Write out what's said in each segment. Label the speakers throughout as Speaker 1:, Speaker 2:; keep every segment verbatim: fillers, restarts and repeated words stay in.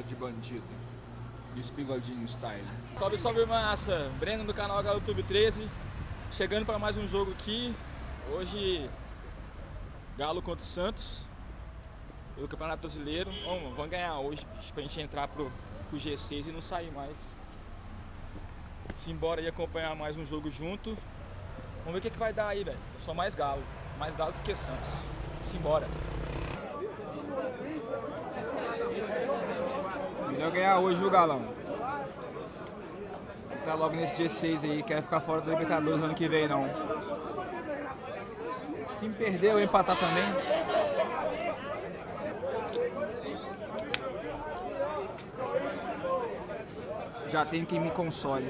Speaker 1: cara de bandido. Esse bigodinho style.
Speaker 2: Salve, salve massa! Breno do canal Galo Tube treze. Chegando para mais um jogo aqui. Hoje, Galo contra o Santos. O Campeonato Brasileiro. Vamos, vamos ganhar hoje pra gente entrar pro, pro G seis e não sair mais. Simbora aí acompanhar mais um jogo junto. Vamos ver o que, que vai dar aí, velho. Eu sou mais Galo. Mais Galo do que Santos. Simbora. Melhor ganhar hoje, viu, Galão? Tá logo nesse G seis aí, quer ficar fora do Libertadores no ano que vem, não. Se me perder, eu empatar também. Já tem quem me console.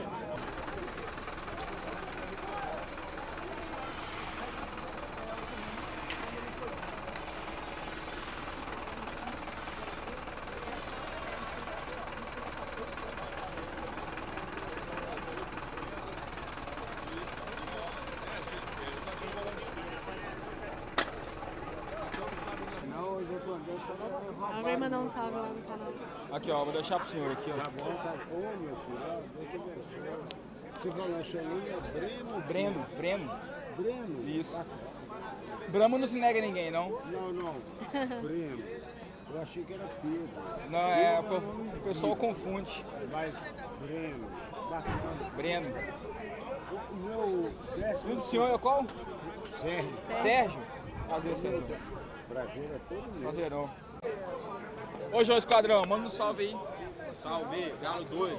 Speaker 3: Ela vai mandar um salve lá no canal.
Speaker 2: Aqui, ó, vou deixar pro senhor aqui, ó.
Speaker 4: Tá bom, tá bom, meu filho. Deixa eu ver. Você falou a Xelinha, é Breno?
Speaker 2: Breno, Breno.
Speaker 4: Breno?
Speaker 2: Isso.
Speaker 4: Tá.
Speaker 2: Brahma não se nega a ninguém, não.
Speaker 4: Não, não. Breno. Eu achei que era Pedro.
Speaker 2: Não, é, o pessoal confunde.
Speaker 4: Mas Breno. Bacana.
Speaker 2: Breno.
Speaker 4: O meu décimo...
Speaker 2: O do senhor é qual?
Speaker 4: Sérgio.
Speaker 2: Sérgio? Prazer, Sérgio.
Speaker 4: Prazer é todo meu.
Speaker 2: Prazerão. Ô, João Esquadrão, manda um salve aí.
Speaker 1: Salve, Galo doido.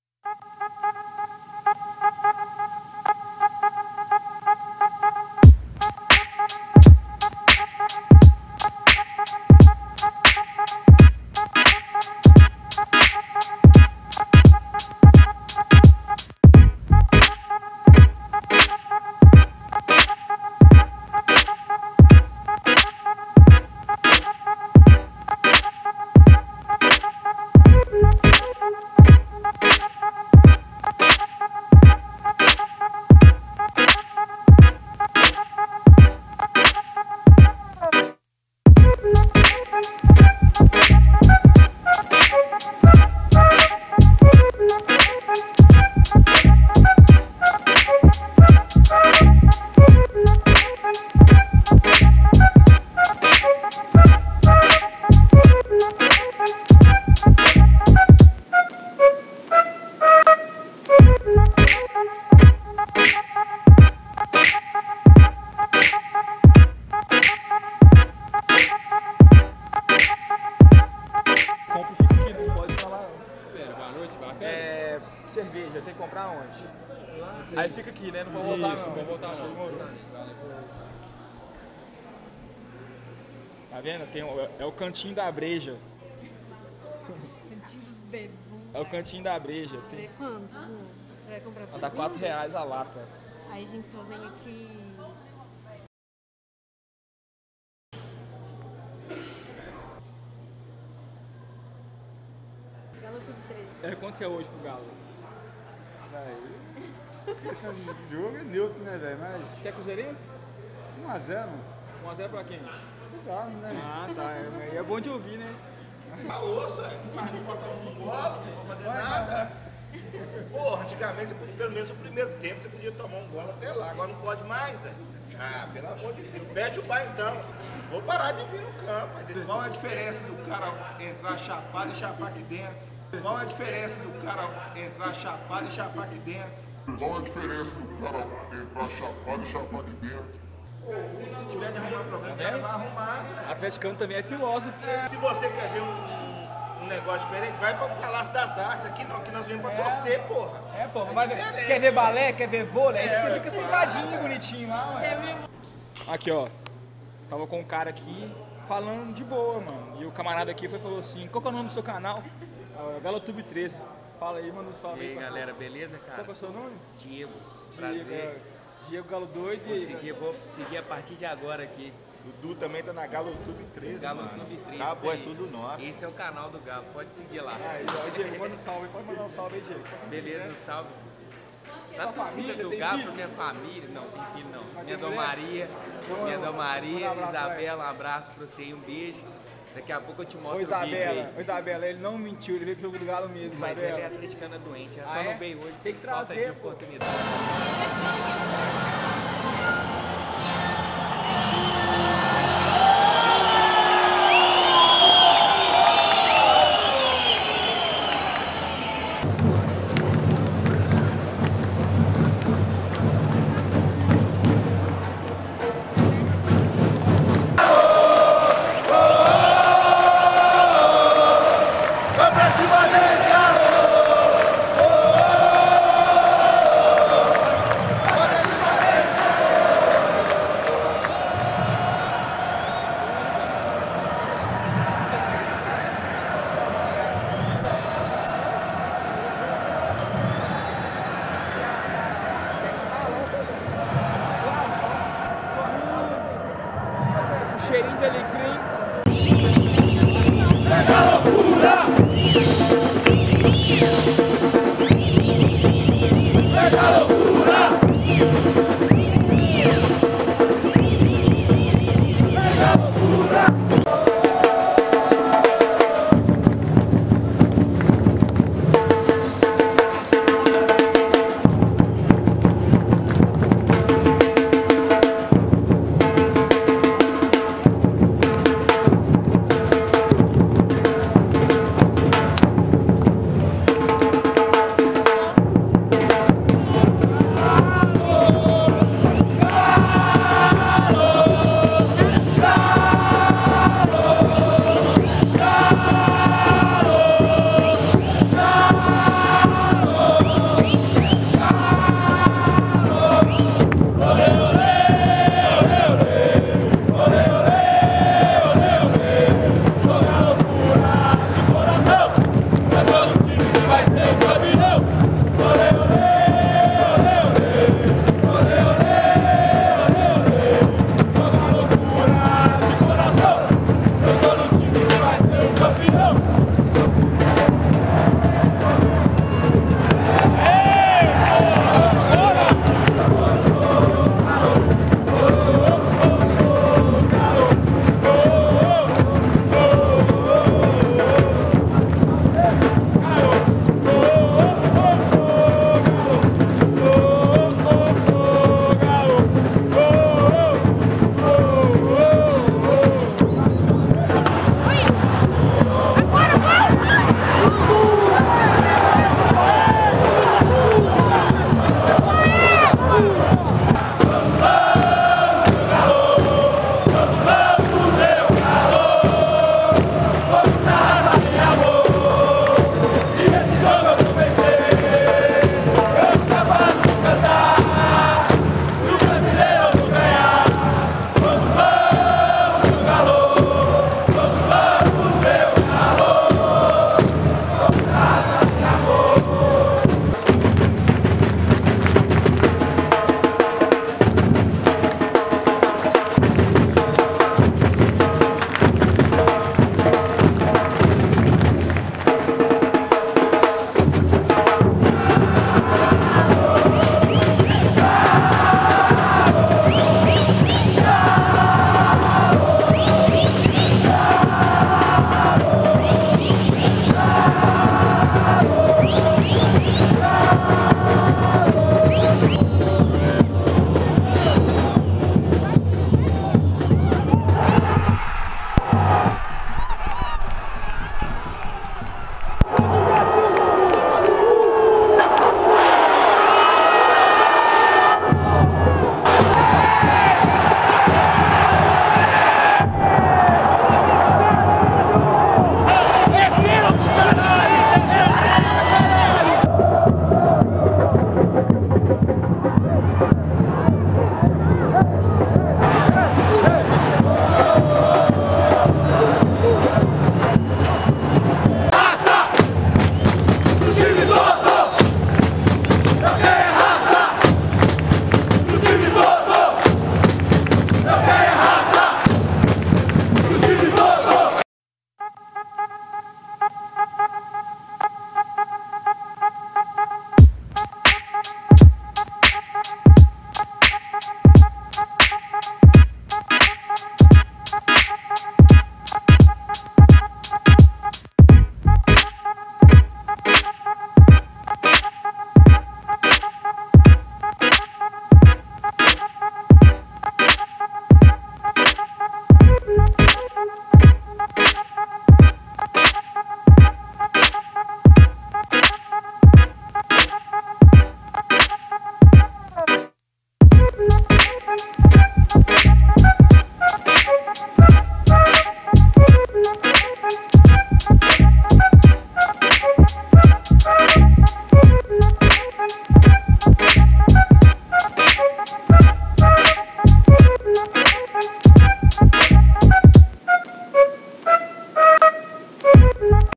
Speaker 2: É, cerveja, tem que comprar onde? Aí fica aqui, né? Não pode voltar não. Não pode voltar não. Tá vendo? Tem, o- é o cantinho da breja.
Speaker 3: Cantinho dos bebês.
Speaker 2: É o cantinho da breja. Tem,
Speaker 3: Quantos? Um? Você vai comprar pra
Speaker 2: tá
Speaker 3: você?
Speaker 2: quatro reais a lata.
Speaker 3: Aí a gente só vem aqui. Galo Tube treze.
Speaker 2: É, quanto que é hoje pro Galo?
Speaker 4: Aí, questão de jogo é neutro, né, velho? Mas
Speaker 2: Você é cruzeirense?
Speaker 4: um a zero,
Speaker 2: um a zero pra quem?
Speaker 4: o Galo, né?
Speaker 2: Ah, tá. É, é bom de ouvir, né?
Speaker 5: A ossa, mas não botar um golo, não fazer nada. Porra, antigamente você podia, pelo menos no primeiro tempo, você podia tomar um golo até lá, agora não pode mais, né? Ah, pelo amor de Deus. Fecha o bar então. Vou parar de vir no campo. Qual a diferença do cara entrar chapado e chapar aqui dentro? Qual a diferença do cara entrar chapado e chapar aqui dentro?
Speaker 6: Qual a diferença do cara entrar chapado e chapar aqui dentro?
Speaker 5: Se tiver de arrumar problema, o cara vai arrumar. Né?
Speaker 2: Atleticano também é filósofo.
Speaker 5: Se você quer ver um, um negócio diferente, vai para o Palácio das Artes. Aqui não, aqui nós viemos para torcer, porra.
Speaker 2: É, pô,
Speaker 5: É
Speaker 2: vai ver,
Speaker 5: diferente.
Speaker 2: quer ver balé, quer ver vôlei, aí
Speaker 5: É,
Speaker 2: você fica
Speaker 5: é,
Speaker 2: sentadinho, bonitinho lá, ué. Aqui, ó, tava com um cara aqui falando de boa, mano, e o camarada aqui foi, falou assim, qual que é o nome do seu canal? Ah, Galo Tube treze. Fala aí, manda um salve
Speaker 7: E aí,
Speaker 2: aí, parceiro.
Speaker 7: galera, beleza, cara?
Speaker 2: Qual que é o seu nome?
Speaker 7: Diego,
Speaker 2: Diego,
Speaker 7: prazer.
Speaker 2: é, Diego Galo Doido.
Speaker 7: Vou
Speaker 2: E
Speaker 7: seguir, vou seguir a partir de agora aqui.
Speaker 5: Dudu também tá na Galo Tube treze,
Speaker 7: Galo
Speaker 5: mano.
Speaker 7: Tube treze.
Speaker 5: Acabou, é
Speaker 7: aí.
Speaker 5: tudo nosso.
Speaker 7: Esse é o canal do Galo, pode seguir lá.
Speaker 2: Aí, ó, Diego, manda um salve, pode mandar um salve aí, Diego.
Speaker 7: Beleza, um salve.
Speaker 2: Tua
Speaker 7: Na torcida
Speaker 2: família,
Speaker 7: do
Speaker 2: tem
Speaker 7: Galo,
Speaker 2: filho?
Speaker 7: pra minha família. Não, tem filho não.
Speaker 2: Mas
Speaker 7: Minha
Speaker 2: tem
Speaker 7: Dona
Speaker 2: mulher?
Speaker 7: Maria,
Speaker 2: Então,
Speaker 7: minha Dona
Speaker 2: manda um
Speaker 7: Maria,
Speaker 2: abraço pra
Speaker 7: Isabela, um abraço pra você e um beijo. Daqui a pouco eu te
Speaker 2: Ô
Speaker 7: mostro o vídeo
Speaker 2: Isabela,
Speaker 7: aí.
Speaker 2: ô Isabela, ele não mentiu, ele veio pro jogo do Galo mesmo,
Speaker 7: Mas
Speaker 2: Isabela.
Speaker 7: ele é atleticana doente, ela
Speaker 2: Ah,
Speaker 7: só
Speaker 2: é?
Speaker 7: não veio hoje.
Speaker 2: Tem que
Speaker 7: por falta
Speaker 2: trazer,
Speaker 7: de
Speaker 2: pô.
Speaker 7: oportunidade.
Speaker 2: Um cheirinho de alecrim.